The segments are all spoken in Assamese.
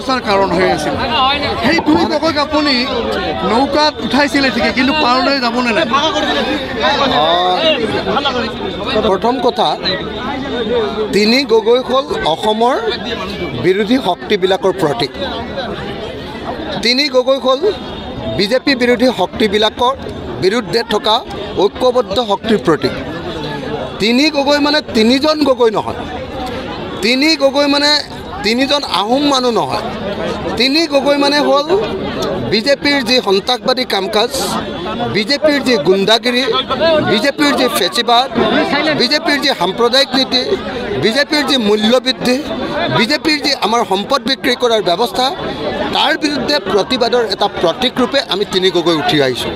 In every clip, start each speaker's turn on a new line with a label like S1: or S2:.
S1: চৰ্চাৰ কাৰণ হৈ আছিল সেই দুই গগৈক আপুনি নৌকাত উঠাইছিলে ঠিকে কিন্তু পাৰলৈ যাব নাই
S2: প্ৰথম কথা তিনি গগৈ হ'ল অসমৰ বিৰোধী শক্তিবিলাকৰ প্ৰতীক তিনি গগৈ হ'ল বিজেপি বিৰোধী শক্তিবিলাকৰ বিৰুদ্ধে থকা ঐক্যবদ্ধ শক্তিৰ প্ৰতীক তিনি গগৈ মানে তিনিজন গগৈ নহয় তিনি গগৈ মানে তিনিজন আহোম মানুহ নহয় তিনি গগৈ মানে হ'ল বিজেপিৰ যি সন্ত্ৰাসবাদী কাম কাজ বিজেপিৰ যি গুণ্ডাগিৰি বিজেপিৰ যি ফেচিবাদ বিজেপিৰ যি সাম্প্ৰদায়িক নীতি বিজেপিৰ যি মূল্যবৃদ্ধি বিজেপিৰ যি আমাৰ সম্পদ বিক্ৰী কৰাৰ ব্যৱস্থা তাৰ বিৰুদ্ধে প্ৰতিবাদৰ এটা প্ৰতীক ৰূপে আমি তিনি গগৈ উঠি আহিছোঁ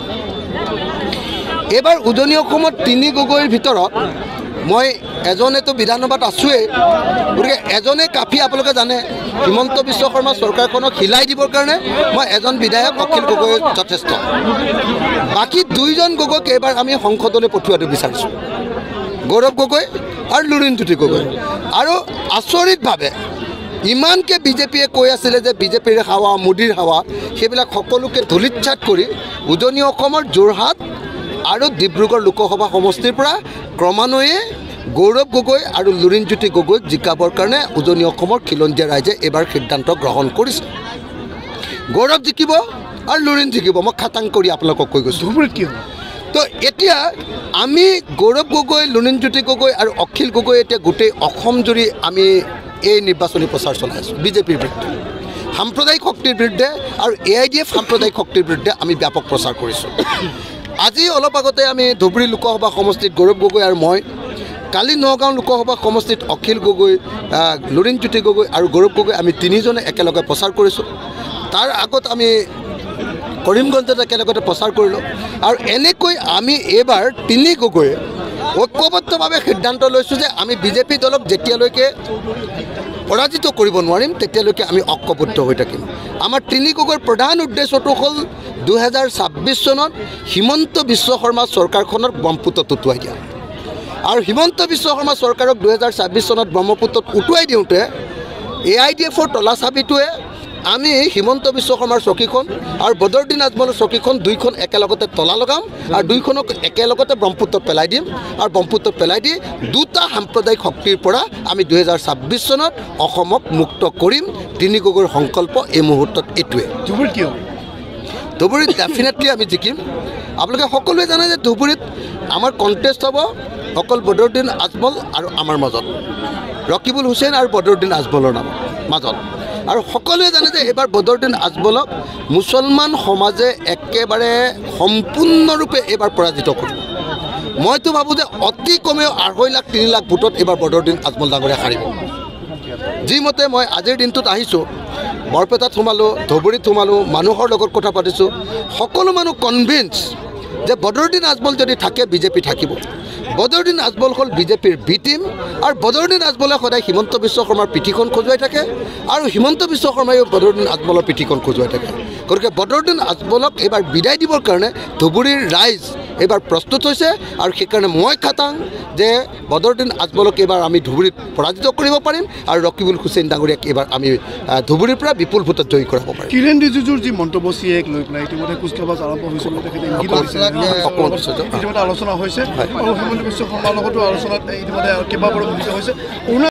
S2: এইবাৰ উজনি অসমত তিনি গগৈৰ ভিতৰত মই এজনেতো বিধানসভাত আছোৱেই গতিকে এজনে কাফি আপোনালোকে জানে হিমন্ত বিশ্ব শৰ্মা চৰকাৰখনক হিলাই দিবৰ কাৰণে মই এজন বিধায়ক অখিল গগৈ যথেষ্ট বাকী দুইজন গগৈক এইবাৰ আমি সংসদলৈ পঠিওৱাটো বিচাৰিছোঁ গৌৰৱ গগৈ আৰু লুৰিণজ্যোতি গগৈ আৰু আচৰিতভাৱে ইমানকৈ বিজেপিয়ে কৈ আছিলে যে বিজেপিৰ হাৱা মোদীৰ হাৱা সেইবিলাক সকলোকে ধূলিচ্ছাত কৰি উজনি অসমৰ যোৰহাট আৰু ডিব্ৰুগড় লোকসভা সমষ্টিৰ পৰা ক্ৰমান্বয়ে গৌৰৱ গগৈ আৰু লুৰিণজ্যোতি গগৈক জিকাবৰ কাৰণে উজনি অসমৰ খিলঞ্জীয়া ৰাইজে এইবাৰ সিদ্ধান্ত গ্ৰহণ কৰিছে গৌৰৱ জিকিব আৰু লুৰিণ জিকিব মই খাটাং কৰি আপোনালোকক কৈ গৈছোঁ তো এতিয়া আমি গৌৰৱ গগৈ লুৰিণজ্যোতি গগৈ আৰু অখিল গগৈ এতিয়া গোটেই অসম জুৰি আমি এই নিৰ্বাচনী প্ৰচাৰ চলাই আছোঁ বিজেপিৰ বিৰুদ্ধে সাম্প্ৰদায়িক শক্তিৰ বিৰুদ্ধে আৰু AIDF সাম্প্ৰদায়িক শক্তিৰ বিৰুদ্ধে আমি ব্যাপক প্ৰচাৰ কৰিছোঁ আজি অলপ আগতে আমি ধুবুৰী লোকসভা সমষ্টিত গৌৰৱ গগৈ আৰু মই কালি নগাঁও লোকসভা সমষ্টিত অখিল গগৈ লুৰিণজ্যোতি গগৈ আৰু গৌৰৱ গগৈ আমি তিনিজনে একেলগে প্ৰচাৰ কৰিছোঁ তাৰ আগত আমি কৰিমগঞ্জত একেলগতে প্ৰচাৰ কৰিলোঁ আৰু এনেকৈ আমি এইবাৰ তিনি গগৈয়ে ঐক্যবদ্ধভাৱে সিদ্ধান্ত লৈছোঁ যে আমি বিজেপি দলক যেতিয়ালৈকে পৰাজিত কৰিব নোৱাৰিম তেতিয়ালৈকে আমি ঐক্যবদ্ধ হৈ থাকিম আমাৰ তিনি গগৈৰ প্ৰধান উদ্দেশ্যটো হ'ল 2026 চনত হিমন্ত বিশ্ব শৰ্মা চৰকাৰখনৰ ব্ৰহ্মপুত্ৰত উটুৱাই দিয়া আৰু হিমন্ত বিশ্ব শৰ্মা চৰকাৰক 2026 চনত ব্ৰহ্মপুত্ৰত উটুৱাই দিওঁতে AIDFৰ তলা চাবিটোৱে আমি হিমন্ত বিশ্ব শৰ্মাৰ চকীখন আৰু বদৰুদ্দিন আজমলৰ চকীখন দুইখন একেলগতে তলা লগাম আৰু দুইখনক একেলগতে ব্ৰহ্মপুত্ৰত পেলাই দিম আৰু ব্ৰহ্মপুত্ৰত পেলাই দি দুটা সাম্প্ৰদায়িক শক্তিৰ পৰা আমি 2026 চনত অসমক মুক্ত কৰিম তিনি গগৈৰ সংকল্প এই মুহূৰ্তত এইটোৱে ধুবুৰীত ডেফিনেটলি আমি জিকিম আপোনালোকে সকলোৱে জানে যে ধুবুৰীত আমাৰ কণ্টেষ্ট হ'ব অকল বদৰুদ্দিন আজমল আৰু আমাৰ মাজত ৰকিবুল হুছেইন আৰু বদৰুদ্দিন আজমলৰ মাজত আৰু সকলোৱে জানে যে এইবাৰ বদৰুদ্দিন আজমলক মুছলমান সমাজে একেবাৰে সম্পূৰ্ণৰূপে এইবাৰ পৰাজিত কৰিব মইতো ভাবোঁ যে অতি কমেও 2.5 লাখ 3 লাখ ভোটত এইবাৰ বদৰুদ্দিন আজমল ডাঙৰীয়া হাৰিব যিমতে মই আজিৰ দিনটোত আহিছোঁ বৰপেটাত সোমালোঁ ধুবুৰীত সোমালোঁ মানুহৰ লগত কথা পাতিছোঁ সকলো মানুহ কনভিন্স যে বদৰুদ্দিন আজমল যদি থাকে বিজেপি থাকিব বদৰুদ্দিন আজমল হ'ল বিজেপিৰ বি টিম আৰু বদৰুদ্দিন আজমলে সদায় হিমন্ত বিশ্ব শৰ্মাৰ পিঠিখন খজুৱাই থাকে আৰু হিমন্ত বিশ্ব শৰ্মায়ো বদৰুদ্দিন আজমলৰ পিঠিখন খজুৱাই থাকে গতিকে বদৰুদ্দিন আজমলক এইবাৰ বিদায় দিবৰ কাৰণে ধুবুৰীৰ ৰাইজ এইবাৰ প্ৰস্তুত হৈছে আৰু সেইকাৰণে মই খাটাং যে বদৰুদ্দিন আজমলক এইবাৰ আমি ধুবুৰীত পৰাজিত কৰিব পাৰিম আৰু ৰকিবুল হুছেইন ডাঙৰীয়াক এইবাৰ আমি ধুবুৰীৰ পৰা বিপুল ভোটত জয়ী কৰাব পাৰিম
S1: কিৰেণ ৰিজিজুৰ যি মন্তব্য চিএক লৈ পেলাই ইতিমধ্যে কুচকাৱাজ আৰম্ভ হৈছে ইতিমধ্যে আলোচনা হৈছে আৰু হিমন্ত বিশ্ব শৰ্মাৰ লগতো আলোচনাত ইতিমধ্যে কেইবাবাৰো মিলিত হৈছে